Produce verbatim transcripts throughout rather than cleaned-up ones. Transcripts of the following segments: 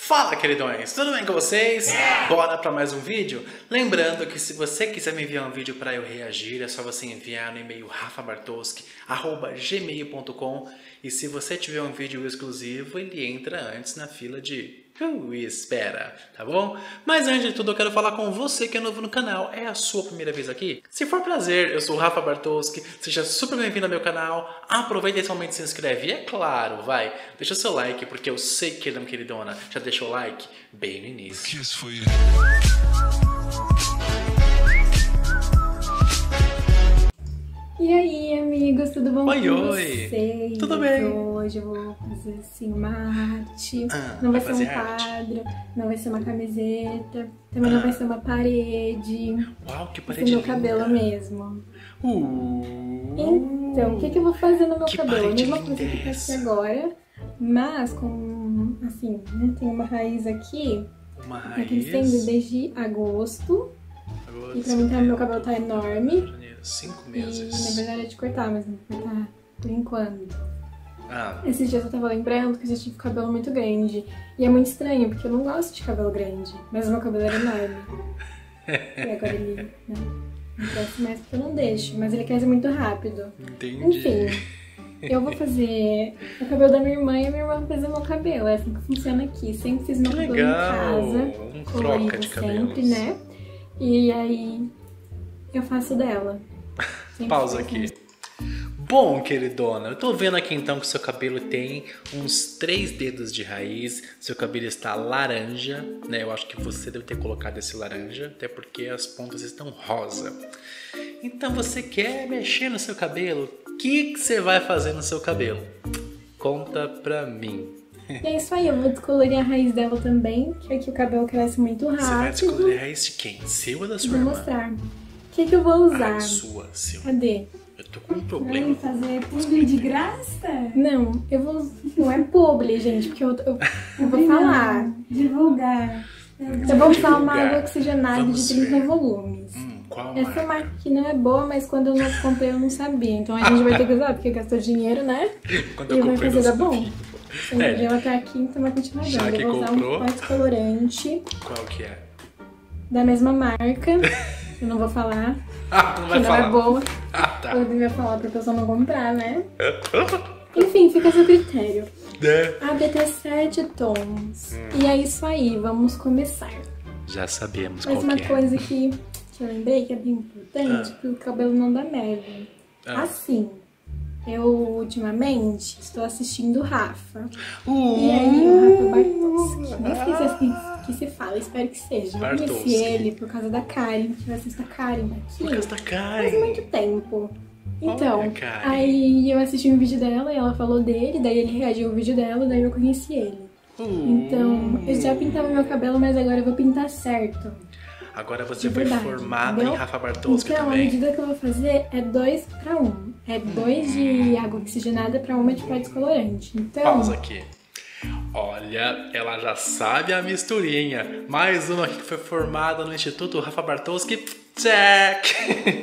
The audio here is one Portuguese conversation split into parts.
Fala, queridões! Tudo bem com vocês? Yeah! Bora para mais um vídeo? Lembrando que se você quiser me enviar um vídeo para eu reagir, é só você enviar no e-mail rafa bartowski arroba gmail ponto com, e se você tiver um vídeo exclusivo, ele entra antes na fila de uh, espera, tá bom? Mas antes de tudo, eu quero falar com você que é novo no canal. É a sua primeira vez aqui? Se for prazer, eu sou o Rafa Bartowski, seja super bem-vindo ao meu canal. Aproveita esse momento e se inscreve. E é claro, vai, deixa seu like, porque eu sei que ele é uma queridona. Já deixou o like bem no início. E aí, amigos, tudo bom oi, com oi. vocês? Tudo bem? Hoje eu vou fazer assim uma arte, ah, não vai ser um arte. quadro, não vai ser uma camiseta, também ah. não vai ser uma parede. Uau, que vai parede ser meu linda. Cabelo mesmo. Uh, então, o que, que eu vou fazer no meu que cabelo? A mesma coisa é que eu faço agora, mas com, assim, né, tem uma raiz aqui, uma tá raiz. crescendo desde agosto, agosto e pra mim tá, meu cabelo tá enorme. Cinco meses. E na verdade é de cortar, mas não vou cortar por enquanto. Ah. Esses dias eu tava lembrando que eu já tive cabelo muito grande. E é muito estranho, porque eu não gosto de cabelo grande. Mas o meu cabelo era enorme. E agora ele, né, não cresce mais porque eu não deixo. Mas ele cresce muito rápido. Entendi. Enfim, eu vou fazer o cabelo da minha irmã e a minha irmã vai fazer meu cabelo. É assim que funciona aqui. Sempre fiz meu que cabelo legal. em casa. Um troca de cabelos. Sempre, né? E aí eu faço dela. Sempre pausa aqui. Bom, queridona, eu tô vendo aqui então que seu cabelo tem uns três dedos de raiz, seu cabelo está laranja, né? Eu acho que você deve ter colocado esse laranja, até porque as pontas estão rosa. Então você quer mexer no seu cabelo? O que, que você vai fazer no seu cabelo? Conta pra mim. E é isso aí, eu vou descolorir a raiz dela também, que aqui o cabelo cresce muito rápido. Você vai descolorir a raiz de quem? Seu ou da sua vou irmã? Vou mostrar. O que, que eu vou usar? Ah, sua, seu. Cadê? Eu tô com um problema. Vai fazer publi de graça? Não, eu vou... Não é publi, gente, porque eu, eu, eu vou falar. Divulgar. Eu vou usar uma água oxigenada Vamos de trinta ver. volumes. Hum, qual Essa marca? marca aqui não é boa, mas quando eu não comprei eu não sabia. Então a gente vai ter que usar, porque gastou dinheiro, né? Quando e eu vai comprei fazer não dar bom. sabia. Então É. ela tá aqui, então vai continuar Já dando. que Eu vou usar comprou. um descolorante Qual que é? da mesma marca. Eu não vou falar. Ah, não vai que não falar. é boa. Ah, tá. Eu devia falar pra pessoa não comprar, né? Enfim, fica a seu critério. É. A B T sete tons. Hum. E é isso aí, vamos começar. Já sabemos Mas qual uma que é. coisa que, que eu lembrei que é bem importante, Ah. que o cabelo não dá merda. Ah. Assim, eu ultimamente estou assistindo o Rafa. Uh, E aí, o Rafa Bartowski. Nem sei se é assim que se fala, espero que seja. Eu Bartowski. conheci ele por causa da Karen, que eu assisto a Karen daqui. Por causa da Karen. Faz muito tempo. Então, Olha, Karen. aí eu assisti um vídeo dela e ela falou dele, daí ele reagiu ao vídeo dela, daí eu conheci ele. Uh. Então, eu já pintava meu cabelo, mas agora eu vou pintar certo. Agora você De foi verdade, formada entendeu? em Rafa Bartowski Então, a também. medida que eu vou fazer é dois para um. É dois de água oxigenada para uma de pó descolorante. Então, Pausa aqui. Olha, ela já sabe a misturinha. Mais uma aqui que foi formada no Instituto Rafa Bartowski. Check!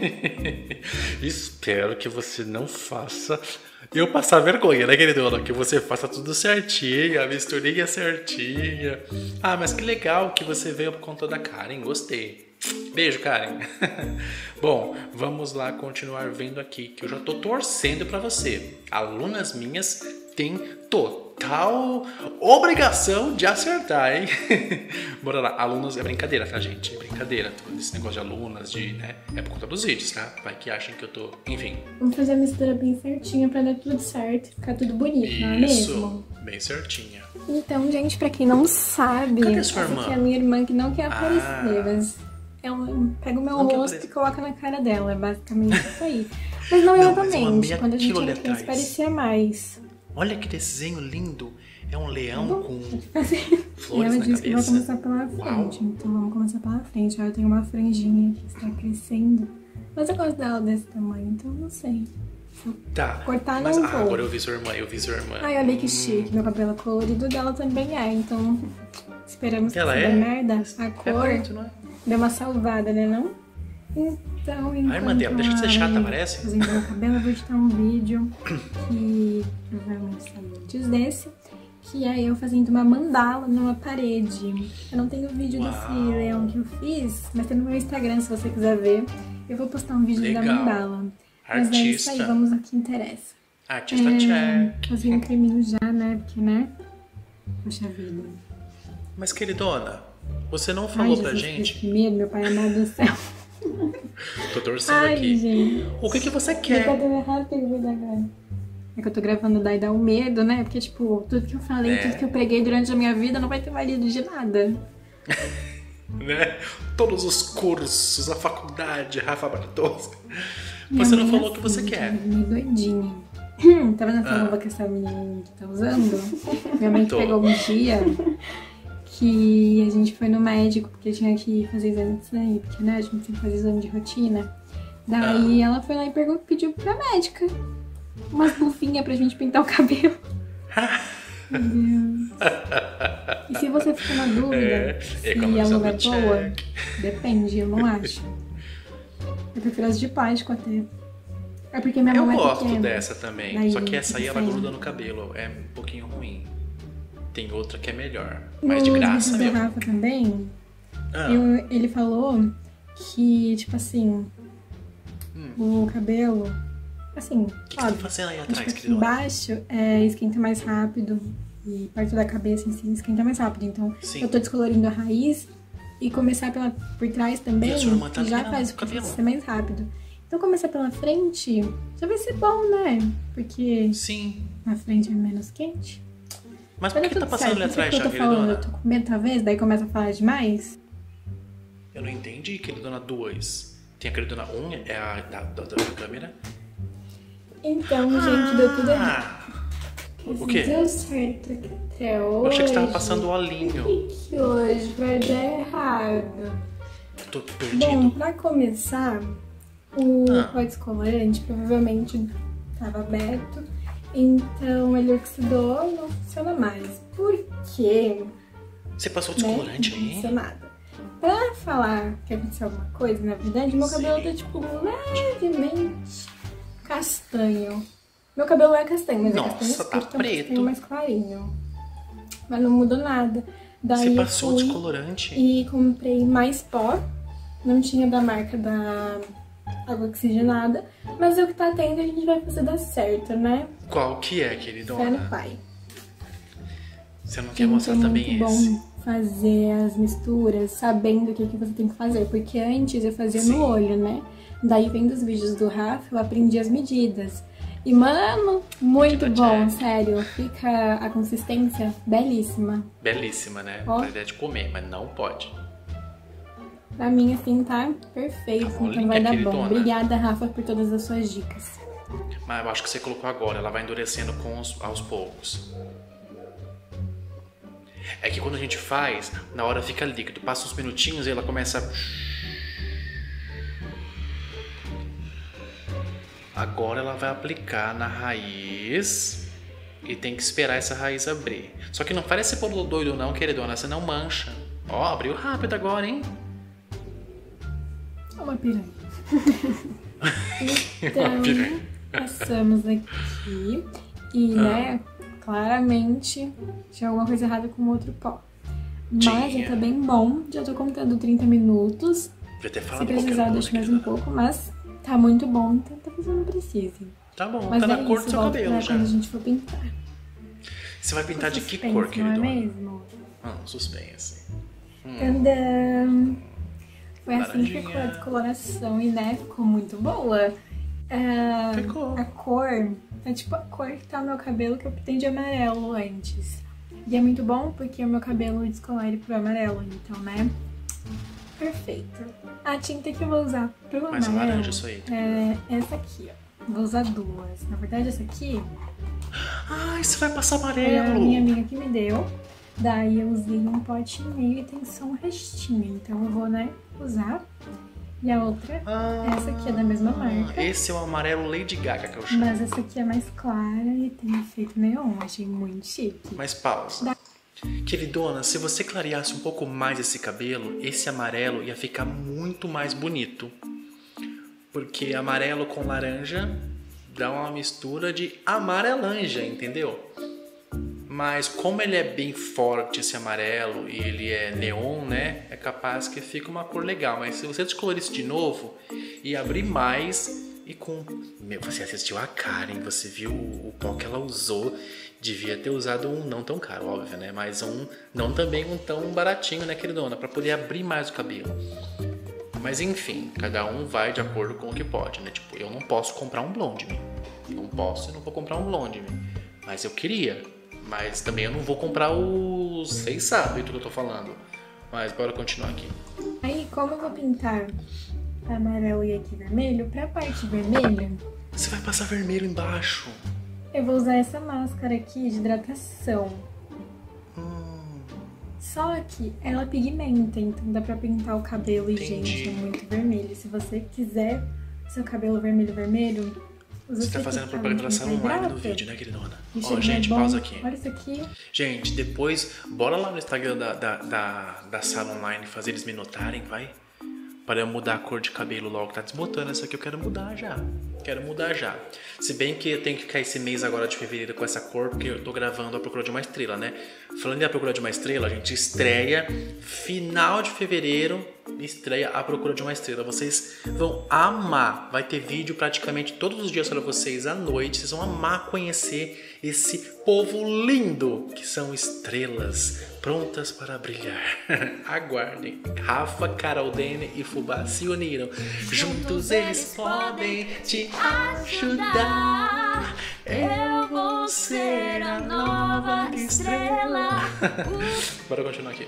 Espero que você não faça eu passar vergonha, né, queridona? Que você faça tudo certinho, a misturinha certinha. Ah, mas que legal que você veio por conta da Karen, gostei. Beijo, Karen. Bom, vamos lá continuar vendo aqui, que eu já tô torcendo pra você. Alunas minhas têm total obrigação de acertar, hein? Bora lá, alunos é brincadeira, tá, gente? É brincadeira, esse negócio de alunas, de, né? É por conta dos vídeos, tá? Vai que acham que eu tô... Enfim. vamos fazer a mistura bem certinha para dar tudo certo, ficar tudo bonito, não é Isso, mesmo? bem certinha. Então, gente, pra quem não sabe, Cadê a sua essa irmã? aqui é a minha irmã que não quer Ah. aparecer, mas ela pega o meu Não quer rosto aparecer. e coloca na cara dela, é basicamente isso aí. Mas não, Não, mas é uma exatamente, meia quando a gente quilo era ali criança atrás. parecia mais. Olha que desenho lindo. É um leão Tá com E flores ela na disse que vai cabeça. começar pela frente, então vamos começar pela frente. Aí eu tenho uma franjinha que está crescendo, mas eu gosto dela desse tamanho, então não sei. Tá, Cortar mas não ah, vou. agora eu vi sua irmã, eu vi sua irmã. Ai, olha que chique, meu cabelo é colorido, dela também é, então esperamos que Ela se é? dê merda. A É cor preto, não é? deu uma salvada, né não? Então, A irmã dela, deixa de ser chata, parece. Fazendo meu cabelo, eu vou editar um vídeo que provavelmente sai antes desse. que é eu fazendo uma mandala numa parede. Eu não tenho vídeo Uau. desse leão que eu fiz, mas tem no meu Instagram se você quiser ver. Eu vou postar um vídeo Legal. da mandala. Mas é isso aí, Artista. vamos ao que interessa. Artista É, check. fazer um creminho já, né? Porque, né? Poxa vida. Mas, queridona, você não falou Ai, pra Jesus gente? Cristo, que medo, meu pai amado do céu. Tô torcendo Ai, aqui. gente. O que, que você Tá quer? dando errado, que eu vou dar agora. É que eu tô gravando, daí dá um medo, né? Porque, tipo, tudo que eu falei, É. tudo que eu preguei durante a minha vida não vai ter valido de nada. Né? Todos os cursos, a faculdade, Rafa Bartoski. Minha Você não mãe falou é o que você assim, quer. Meio doidinha. Tá vendo essa Ah. roupa que essa menina que tá usando? Minha mãe que Tô. pegou um dia que a gente foi no médico porque tinha que fazer exame de sangue, porque né, a gente tem que fazer exame de rotina. Daí Ah. ela foi lá e perguntou, pediu pra médica umas bufinhas pra gente pintar o cabelo. Meu Deus. E se você ficar na dúvida É, se economizando a luva é check. boa, depende, eu não acho. Eu prefiro as de plástico até. É porque minha Eu mão é gosto pequena. dessa também. Daí, Só que essa aí ela sim. gruda no cabelo. É um pouquinho ruim. Tem outra que é melhor. Mas de Nos graça vídeos do mesmo. Rafa também, Ah, eu- ele falou que, tipo assim, Hum. o cabelo, assim, o que, que você tá óbvio, fazendo aí tipo, atrás, aqui queridona? embaixo é, esquenta mais rápido e perto da cabeça em si esquenta mais rápido. Então, Sim. eu tô descolorindo a raiz e começar pela, por trás também E a sua irmã tá já ali, né, faz no o processo cabelo? ser mais rápido. Então, começar pela frente já vai ser bom, né? Porque Sim. na frente é menos quente. Mas por Mas que tá tá tudo passando certo. ali Não sei atrás o que já, eu tô falando, queridona? eu tô com medo talvez, daí começa a falar demais. Eu não entendi, queridona dois. Tem a queridona um, é a da, da, da câmera. Então, gente, deu tudo errado. Ah, o quê? Deu certo até hoje. Eu achei que você tava passando o olhinho. Que hoje vai dar errado. Eu tô Bom, perdido. pra começar, o Ah. pó descolorante provavelmente estava aberto, então ele oxidou e não funciona mais. Por quê? Você passou Né? descolorante Não aí? aconteceu nada. Pra falar que aconteceu alguma coisa, na verdade, meu cabelo tá tipo levemente castanho. Meu cabelo é castanho, mas Nossa, é castanho tá escuro, então é um preto. castanho mais clarinho. Mas não mudou nada. Daí Você eu passou fui descolorante? e comprei mais pó. Não tinha da marca da água oxigenada. Mas é o que tá tendo e a gente vai fazer dar certo, né? Qual que é, Fé no queridona? pai. Você não quer Gente, mostrar é também muito esse? bom fazer as misturas sabendo o que, que você tem que fazer. Porque antes eu fazia Sim. no olho, né? Daí vendo os vídeos do Rafa, eu aprendi as medidas. E, mano, muito Medida bom, check. sério. Fica a consistência belíssima. Belíssima, né? Ó. Pra ideia de comer, mas não pode. Pra mim, assim, tá perfeito. Tá Então molinha, vai dar queridona. bom. Obrigada, Rafa, por todas as suas dicas. Mas eu acho que você colocou agora, ela vai endurecendo com os- aos poucos. É que quando a gente faz, na hora fica líquido. Passa uns minutinhos e ela começa a... Agora ela vai aplicar na raiz e tem que esperar essa raiz abrir. Só que não parece polo doido não, queridona, senão mancha. Ó, abriu rápido agora, hein? Uma piranha. Uma Então, piranha. passamos aqui. E, Ah. né, claramente tinha alguma coisa errada com o outro pó. Mas já Tinha. tá bem bom. Já tô contando trinta minutos. Devia ter Se falado precisar, qualquer deixo coisa, mais um queridona. pouco. Mas tá muito bom, então talvez eu não precise. Tá bom, Mas tá é na cor isso, do seu volto cabelo pra já. quando a gente for pintar. Você vai pintar de que Suspense, cor, não é queridona? mesmo? Ah, suspense. Tadã! Foi assim que Laranjinha. ficou a descoloração e, né, ficou muito boa. Ah, Ficou. A cor é tipo a cor que tá no meu cabelo que eu pintei de amarelo antes. E é muito bom porque o meu cabelo descolore pro amarelo, então, né? Perfeito. A tinta que eu vou usar pro Mais amarelo laranja isso aí. é essa aqui, ó. Vou usar duas. Na verdade, essa aqui Ai, você vai passar foi a amarelo. minha amiga que me deu. Daí eu usei um pote e meio e tem só um restinho. Então eu vou, né, usar. E a outra, Ah, essa aqui é da mesma marca. Esse é o amarelo Lady Gaga que eu chamo. Mas essa aqui é mais clara e tem efeito neon. Achei muito chique. Mas pausa. Queridona, se você clareasse um pouco mais esse cabelo, esse amarelo ia ficar muito mais bonito. Porque amarelo com laranja dá uma mistura de amarelanja, entendeu? Mas como ele é bem forte, esse amarelo, e ele é neon, né? É capaz que fica uma cor legal. Mas se você descolorir isso de novo e abrir mais e com... Meu, você assistiu a Karen, você viu o pó que ela usou. Devia ter usado um não tão caro, óbvio, né? Mas um não também um tão baratinho, né, queridona? Pra poder abrir mais o cabelo. Mas enfim, cada um vai de acordo com o que pode, né? Tipo, eu não posso comprar um blonde, não posso e não vou comprar um blonde, mas eu queria. Mas também eu não vou comprar os... Vocês sabem do que eu tô falando. Mas bora continuar aqui. Aí, como eu vou pintar amarelo e aqui vermelho, pra parte vermelha, você vai passar vermelho embaixo. Eu vou usar essa máscara aqui de hidratação. Hum. Só que ela pigmenta, então dá pra pintar o cabelo. E, gente, é muito vermelho. Se você quiser seu cabelo vermelho, vermelho... Você tá fazendo propaganda da Salon Online no vídeo, né, queridona? Ó, oh, gente, é pausa aqui. Olha isso aqui. Gente, depois, bora lá no Instagram da, da, da, da Salon Online fazer eles me notarem, vai? Para eu mudar a cor de cabelo logo. Tá desbotando essa aqui, eu quero mudar já. Quero mudar já. Se bem que eu tenho que ficar esse mês agora de fevereiro com essa cor, porque eu tô gravando A Procura de uma Estrela, né? Falando em A Procura de uma Estrela, a gente estreia final de fevereiro, estreia A Procura de uma Estrela. Vocês vão amar. Vai ter vídeo praticamente todos os dias para vocês à noite. Vocês vão amar conhecer esse povo lindo que são estrelas prontas para brilhar. Aguardem. Rafa, Carol Dene e Fubá se uniram. Juntos eles podem te ajudar. Eu vou ser a nova estrela. Bora continuar aqui.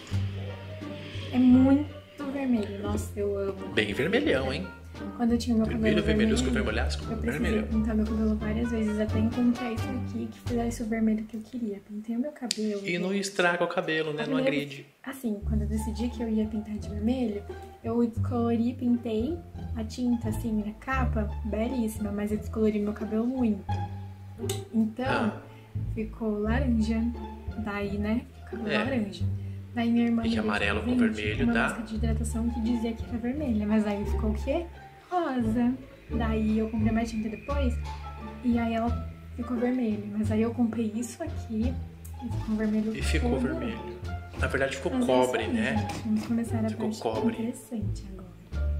É muito vermelho. Nossa, eu amo. Bem vermelhão, hein? Quando eu tinha meu cabelo Primeiro vermelho, vermelhusco, vermelhasco, eu precisei vermelho. pintar meu cabelo várias vezes até encontrar isso aqui que fizesse o vermelho que eu queria. Pintei o meu cabelo. E não estraga o cabelo, né? Não agride. Assim, quando eu decidi que eu ia pintar de vermelho, eu descolori, pintei a tinta assim na capa, belíssima, mas eu descolori meu cabelo muito. Então, Ah. ficou laranja, daí, né? Cabelo É. laranja. Daí minha irmã E que me deu de amarelo com presente vermelho uma dá? máscara de hidratação que dizia que era vermelha, mas aí ficou o quê? Rosa. Daí eu comprei mais tinta depois e aí ela ficou vermelha. Mas aí eu comprei isso aqui e ficou vermelho. E ficou todo. vermelho. Na verdade ficou Mas é cobre, isso aí, né? gente. Vamos começar a Ficou parte cobre. interessante agora.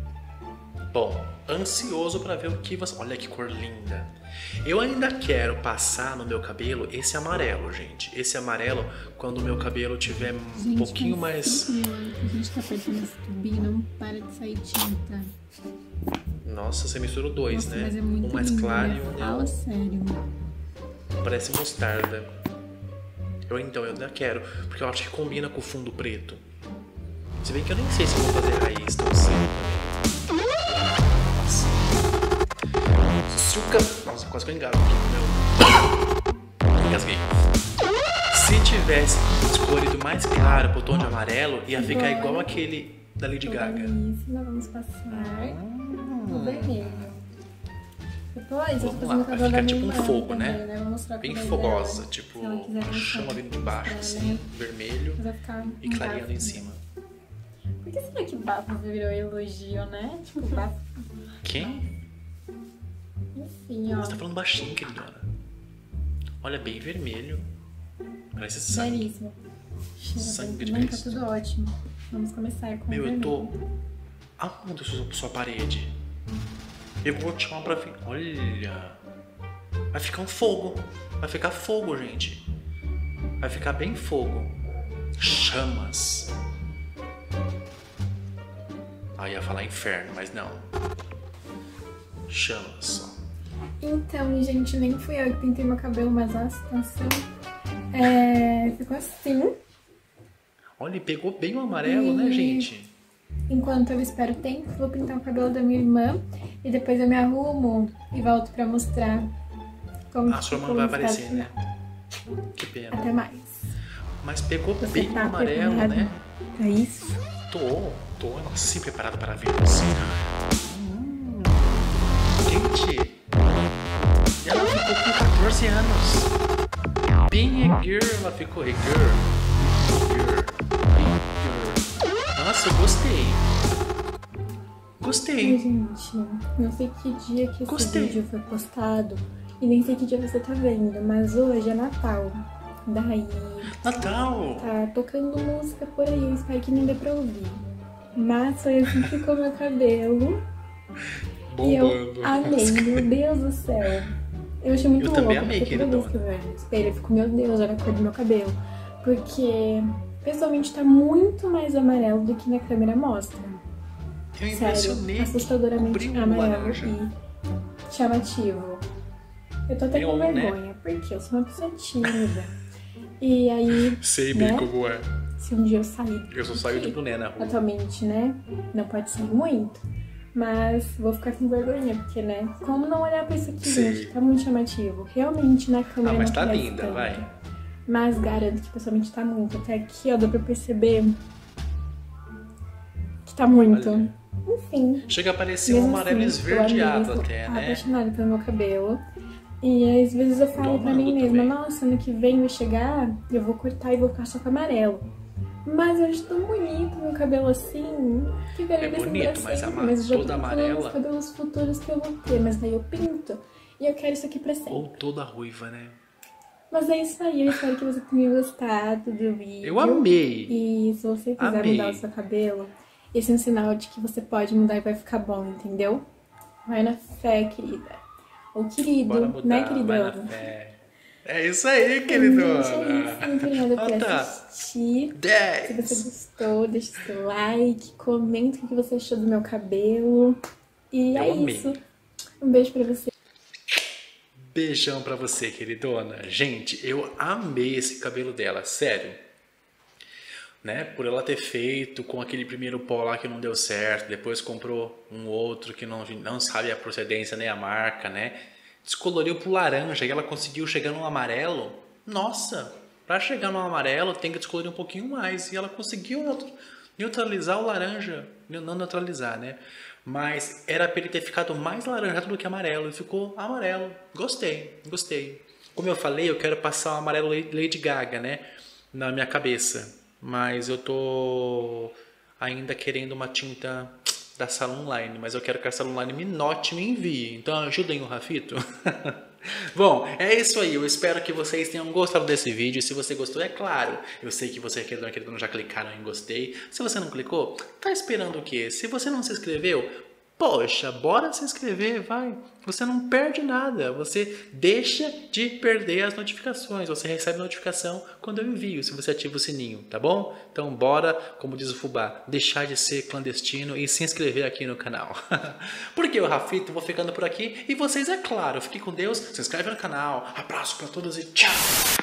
Bom, ansioso pra ver o que você... Olha que cor linda. Eu ainda quero passar no meu cabelo esse amarelo, gente. Esse amarelo, quando o meu cabelo tiver um Gente, pouquinho faz mais... cinco minutos que a gente tá apertando esse tubinho, não para de sair tinta. Nossa, você misturou dois, Nossa, né? mas é muito Um mais lindo, claro né? e um Fala neon. sério. Parece mostarda. Eu então, eu ainda quero, porque eu acho que combina com o fundo preto. Se bem que eu nem sei se eu vou fazer raiz tão cedo. Nossa. Suca... Nossa, quase que eu engasgo aqui, meu. Engasguei. Se tivesse escolhido mais claro pro tom de amarelo, ia ficar Agora, igual aquele da Lady Tô Gaga. belíssima, vamos passar no vermelho. Depois eu tô Vamos lá, fazendo o vai cabelo da ficar minha tipo um irmã fogo, também, né? né? Vou mostrar o Bem cabelo fogosa, dela, tipo se ela quiser a chama mostrar vindo de baixo, pra ela, assim, né? vermelho Mas vai ficar e um clareando bafo em mesmo. cima. Por que será que bafo virou elogio, né? Tipo, bafo. Quem? Enfim, ó. Você tá falando baixinho, queridona. Olha, bem vermelho. Parece sangue. Belíssimo. Cheira Sangue bem de também, tá Cristo. tudo ótimo. Vamos começar com Meu, o eu tô... vermelho. Aonde sua, sua parede? Eu vou te chamar pra... fi- Olha... Vai ficar um fogo. Vai ficar fogo, gente. Vai ficar bem fogo. Chamas. Ah, ia falar inferno, mas não. Chamas só. Então, gente, nem fui eu que pintei meu cabelo, mas a situação é... ficou assim. Olha, e pegou bem o amarelo, né, E- gente? Enquanto eu espero o tempo, vou pintar o cabelo da minha irmã e depois eu me arrumo e volto pra mostrar como A que sua irmã ficou vai o resultado aparecer, né? final. Que pena. Até mais. Mas pegou Você bem o tá amarelo, preparado né? pra isso? Tô, tô, assim preparado para ver você. Hum, gente, e ela ficou com quatorze anos. Bem a girl, ela ficou. Hey girl, girl, hey girl. Nossa, eu gostei. Ai, Gostei. gente, não sei que dia que esse Gostei. vídeo foi postado e nem sei que dia você tá vendo, mas hoje é Natal. Daí Natal! tá tocando música por aí, eu espero que nem dê pra ouvir. Mas foi assim que ficou meu cabelo. E eu Bombando. amei, meu Deus do céu. Eu achei muito Eu louco, também amei, porque toda vez queridona. que eu vejo no espelho, eu fico, meu Deus, olha a cor do meu cabelo. Porque, pessoalmente, tá muito mais amarelo do que na câmera mostra. Eu Sério, impressionei. assustadoramente Cobriu amarelo laranja. e chamativo. Eu tô até Eu, com né? vergonha, porque eu sou uma pessoa tímida. E aí, Sei bem né? como é. se um dia eu sair Eu só saio de daqui, boné na rua. atualmente, né, não pode sair muito, mas vou ficar com vergonha, porque, né, como não olhar pra isso aqui, Sim. gente, tá muito chamativo. Realmente, na câmera Ah, mas não tá parece linda, tanto, vai. mas garanto que pessoalmente tá muito. Até aqui, ó, dá pra perceber que tá muito. Olha. Enfim. Chega a parecer um Mesmo amarelo assim, eu esverdeado amei, até, sou né? apaixonada pelo meu cabelo. E às vezes eu falo pra mim amando mesma, também. nossa, ano que vem vai chegar, eu vou cortar e vou ficar só com amarelo. Mas eu acho tão bonito meu cabelo assim, que galera É bonito, mas ama- mas eu já tô toda falando amarela. dos cabelos futuros que eu vou ter, mas daí eu pinto. E eu quero isso aqui pra sempre. Ou toda ruiva, né? Mas é isso aí, eu espero que você tenha gostado do vídeo. Eu amei. E se você quiser Amei. mudar o seu cabelo, esse é um sinal de que você pode mudar e vai ficar bom, entendeu? Vai na fé, querida. Ou querido, Bora mudar, né, vai queridona? na fé. É isso aí, Gente, queridona. é isso. Muito obrigada por Ah, tá. assistir. Se dez. você gostou, deixa seu like, comenta o que você achou do meu cabelo. E Eu é amei. isso. Um beijo pra você. Beijão pra você, queridona. Gente, eu amei esse cabelo dela, sério. Né? Por ela ter feito com aquele primeiro pó lá que não deu certo, depois comprou um outro que não, não sabe a procedência nem a marca, né? Descoloriu pro laranja e ela conseguiu chegar no amarelo. Nossa, pra chegar no amarelo tem que descolorir um pouquinho mais. E ela conseguiu neutro- neutralizar o laranja. Não neutralizar, né? Mas era pra ele ter ficado mais laranjado do que amarelo. E ficou amarelo. Gostei, gostei. Como eu falei, eu quero passar o amarelo Lady Gaga, né? Na minha cabeça. Mas eu tô ainda querendo uma tinta da Salon Line. Mas eu quero que a Salon Line me note e me envie. Então ajudem o Rafito. Bom, é isso aí. Eu espero que vocês tenham gostado desse vídeo. Se você gostou, é claro. Eu sei que você, querido, querido, já clicaram em gostei. Se você não clicou, tá esperando o quê? Se você não se inscreveu, poxa, bora se inscrever, vai. Você não perde nada. Você deixa de perder as notificações. Você recebe notificação quando eu envio, se você ativa o sininho, tá bom? Então bora, como diz o Fubá, deixar de ser clandestino e se inscrever aqui no canal. Porque eu, Rafito, vou ficando por aqui. E vocês, é claro, fiquem com Deus, se inscreve no canal. Abraço pra todos e tchau!